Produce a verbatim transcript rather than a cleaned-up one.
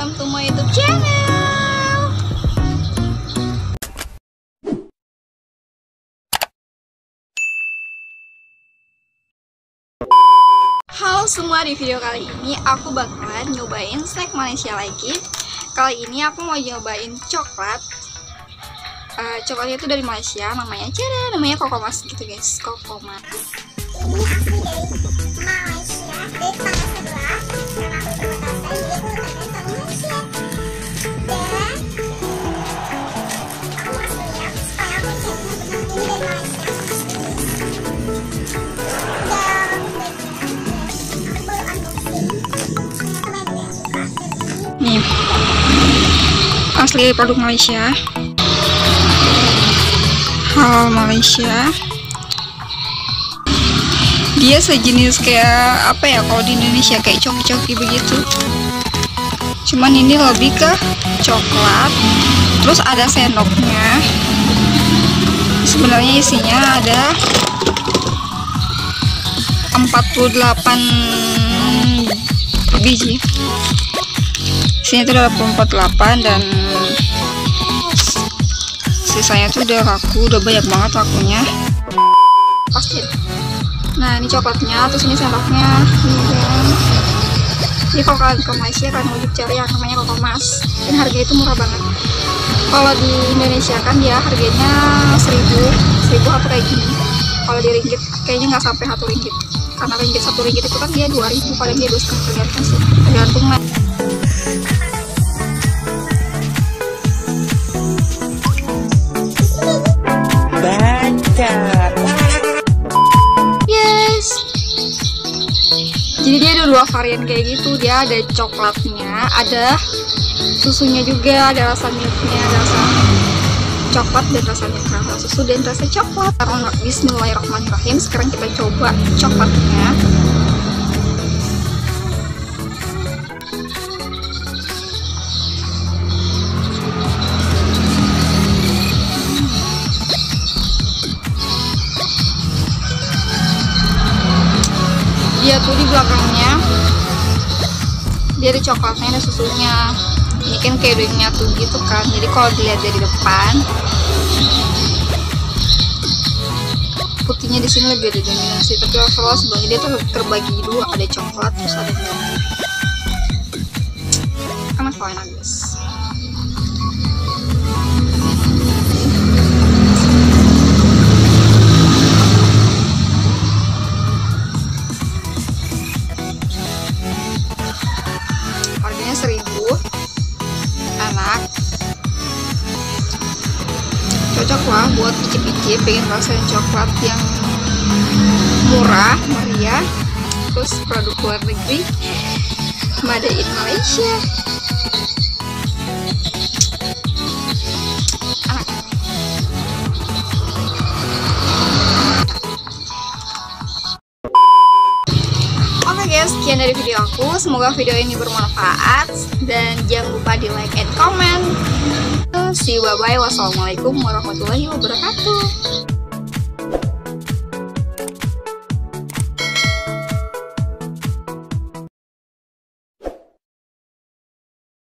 welcome to my YouTube channel. Halo semua, di video kali ini aku bakalan nyobain snack Malaysia lagi. Kali ini aku mau nyobain coklat. Uh, coklatnya itu dari Malaysia, namanya cara namanya Kokomas gitu guys, Kokomas. Ini asli dari Malaysia, dari tetangga sebelah. Karena aku sama tante, jadi aku tetangga sama Malaysia. Dan aku mau kasih lihat supaya aku cek benar-benar ini dari Malaysia. Nih, asli produk Malaysia, halal Malaysia. Dia sejenis kayak apa ya, kalau di Indonesia kayak coki-coki begitu, cuman ini lebih ke coklat. Terus ada sendoknya. Sebenarnya isinya ada empat puluh delapan biji. Isinya itu ada empat puluh delapan dan sisanya tuh udah laku, udah banyak banget lakunya. Pasti. Nah, ini coklatnya, terus ini sendoknya. Ini kan. Ini kalau kalian ke Malaysia, kalian wajib cari yang namanya Kokomas. Dan harganya itu murah banget. Kalau di Indonesia kan dia harganya seribu, seribu atau kayak gini. Kalau di ringgit kayaknya nggak sampai satu ringgit. Karena ringgit satu ringgit itu kan dia dua ribu, kadang dia dua setengah, tergantung sih, tergantung mas. Yes. Jadi dia ada dua varian kayak gitu. Dia ada coklatnya, ada susunya juga, ada rasa milknya, ada rasa coklat dan rasa milk, rasa susu dan rasa coklat. Karena bismillahirrahmanirrahim, sekarang kita coba coklatnya. Dia tuh di belakangnya dia ada coklatnya, ada susunya. Ini kan kayak udah nyatu gitu kan, jadi kalau dilihat dari depan putihnya di sini lebih ada dominasi, tapi overall sebenarnya dia tuh terbagi dua, ada coklat terus ada milk. Enak kok, enak guys. Harganya seribu, enak, cocok lah buat icip-icip, pengen rasain coklat yang murah, meriah, terus produk luar negeri, made in Malaysia. Enak. Oke guys, sekian dari video aku. Semoga video ini bermanfaat dan jangan lupa di like and comment. See you, bye bye. Wassalamualaikum warahmatullahi wabarakatuh.